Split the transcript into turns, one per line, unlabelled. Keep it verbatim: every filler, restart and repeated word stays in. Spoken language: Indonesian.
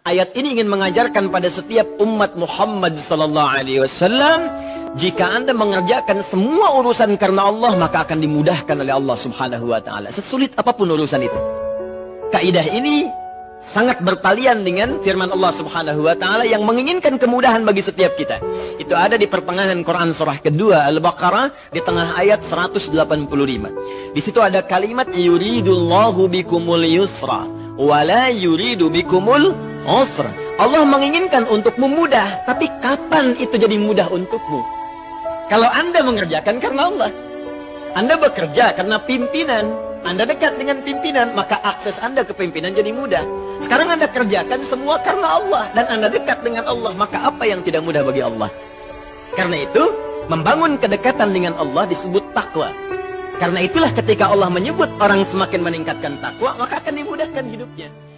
Ayat ini ingin mengajarkan pada setiap umat Muhammad sallallahu alaihi wasallam, jika Anda mengerjakan semua urusan karena Allah, maka akan dimudahkan oleh Allah Subhanahu wa taala, sesulit apapun urusan itu. Kaidah ini sangat bertalian dengan firman Allah Subhanahu wa taala yang menginginkan kemudahan bagi setiap kita. Itu ada di pertengahan Quran surah kedua Al-Baqarah di tengah ayat seratus delapan puluh lima. Di situ ada kalimat yuridullahu bikumul yusra wala yuridu bikumul usra. Allah menginginkan untukmu mudah, tapi kapan itu jadi mudah untukmu? Kalau Anda mengerjakan karena Allah, Anda bekerja karena pimpinan, Anda dekat dengan pimpinan, maka akses Anda ke pimpinan jadi mudah. Sekarang Anda kerjakan semua karena Allah, dan Anda dekat dengan Allah, maka apa yang tidak mudah bagi Allah? Karena itu, membangun kedekatan dengan Allah disebut takwa. Karena itulah ketika Allah menyebut orang semakin meningkatkan takwa, maka akan dimudahkan hidupnya.